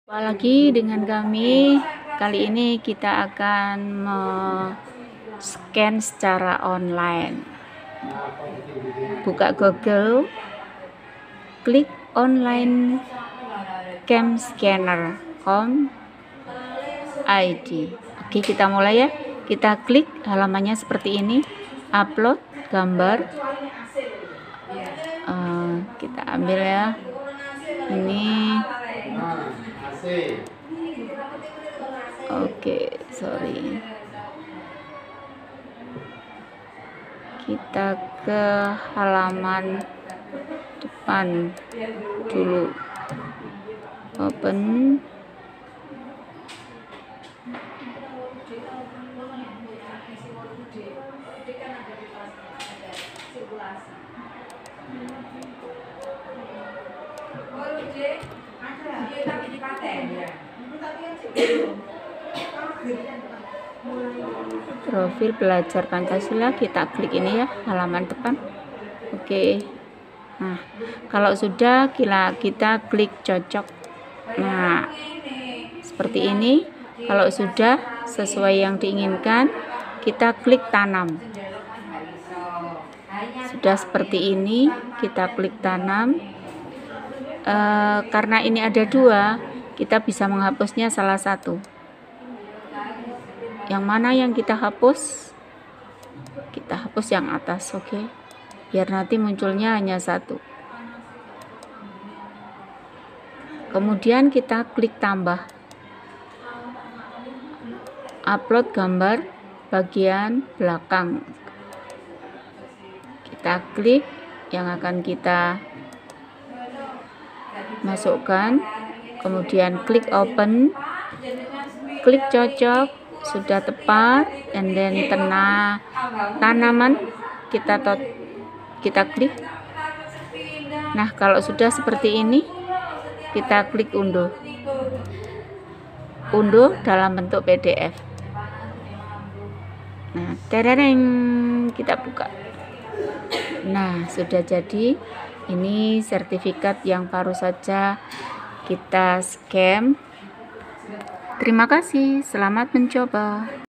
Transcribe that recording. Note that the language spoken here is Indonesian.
Jumpa lagi dengan kami. Kali ini kita akan scan secara online. Buka Google, klik online cam scanner.com.id. Oke, kita mulai ya. Kita klik halamannya seperti ini. Upload gambar. Kita ambil ya. Ini. Oke, sorry. Kita ke halaman depan dulu. Open. Profil belajar Pancasila, kita klik ini ya, halaman depan. Oke. Nah, kalau sudah kita klik cocok. Nah, seperti ini. Kalau sudah sesuai yang diinginkan, kita klik tanam. Sudah seperti ini, kita klik tanam. Karena ini ada dua, kita bisa menghapusnya salah satu. Yang mana yang kita hapus? Kita hapus yang atas, oke? Biar nanti munculnya hanya satu. Kemudian kita klik tambah. Upload gambar bagian belakang. Kita klik yang akan kita masukkan. Kemudian klik open. Klik cocok. Sudah tepat, and then tanaman kita klik. Nah, kalau sudah seperti ini, kita klik unduh dalam bentuk PDF. Nah, tereng, kita buka. Nah, sudah jadi. Ini sertifikat yang baru saja kita scan. Terima kasih, selamat mencoba.